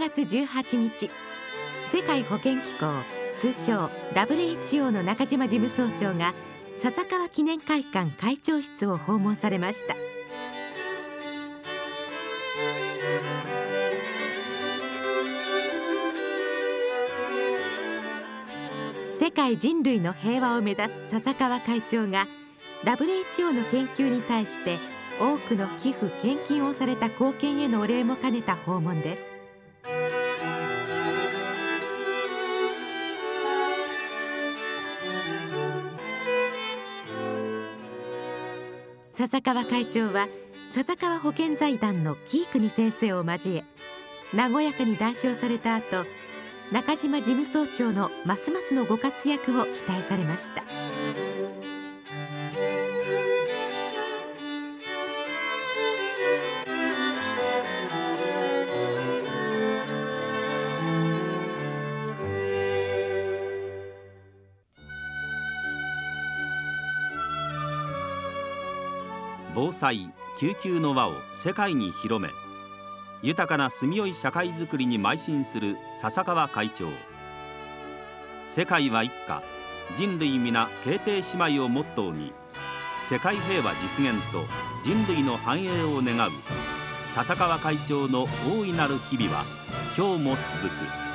月18日、世界保健機構通称 WHO の中島事務総長が笹川記念会館会長室を訪問されました。世界人類の平和を目指す笹川会長が WHO の研究に対して多くの寄付・献金をされた貢献へのお礼も兼ねた訪問です。笹川会長は笹川保健財団の喜国先生を交え、和やかに談笑された後、中島事務総長のますますのご活躍を期待されました。 防災・救急の輪を世界に広め、豊かな住みよい社会づくりに邁進する笹川会長。世界は一家、人類皆敬帝姉妹をモットーに、世界平和実現と人類の繁栄を願う笹川会長の大いなる日々は今日も続く。